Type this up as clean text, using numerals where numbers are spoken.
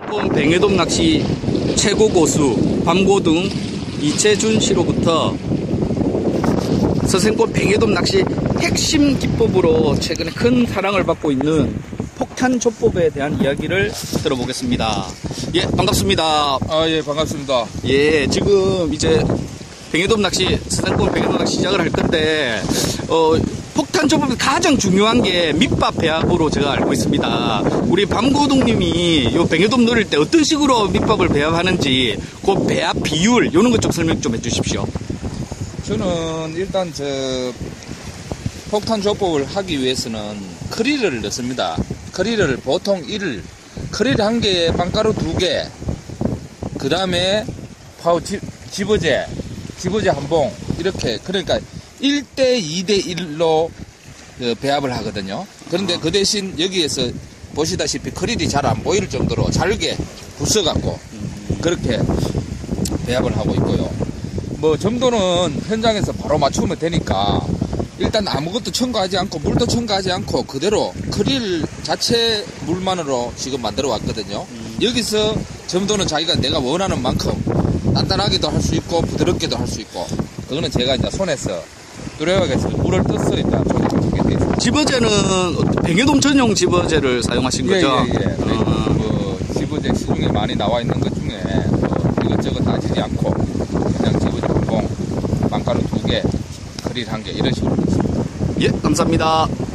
서생권 뱅에돔 낚시 최고 고수 밤고등 이채준 씨로부터 서생권 뱅에돔 낚시 핵심 기법으로 최근에 큰 사랑을 받고 있는 폭탄 조법에 대한 이야기를 들어보겠습니다. 예, 반갑습니다. 예, 반갑습니다. 예, 지금 이제 뱅에돔 낚시, 서생권 뱅에돔 낚시 시작을 할 건데, 폭탄 조법에서 가장 중요한 게 밑밥 배합으로 제가 알고 있습니다. 우리 밤고동님이 요 뱅에돔 노릴 때 어떤 식으로 밑밥을 배합하는지 그 배합 비율 요런 것 좀 설명 좀 해주십시오. 저는 일단 폭탄 조법을 하기 위해서는 크릴을 넣습니다. 크릴을 보통 크릴 1개에 빵가루 2개, 그 다음에 집어제 1봉, 이렇게, 그러니까 1대 2대 1로 배합을 하거든요. 그런데 그 대신 여기에서 보시다시피 크릴이 잘 안 보일 정도로 잘게 부숴갖고 그렇게 배합을 하고 있고요. 뭐 점도는 현장에서 바로 맞추면 되니까 일단 아무것도 첨가하지 않고 물도 첨가하지 않고 그대로 크릴 자체 물만으로 지금 만들어 왔거든요. 여기서 점도는 자기가 내가 원하는 만큼 단단하게도 할 수 있고 부드럽게도 할 수 있고, 그거는 제가 이제 손에서 뚜렷하게 물을 떠서 이제 조립하게 돼 있습니다. 집어제는 뱅에돔 전용 집어제를 사용하신 거죠? 예. 집어제 시중에 많이 나와 있는 것 중에 이것저것 따지지 않고 그냥 집어제 1봉, 빵가루 2개, 크릴 1개 이런 식으로 있습니다. 예, 감사합니다.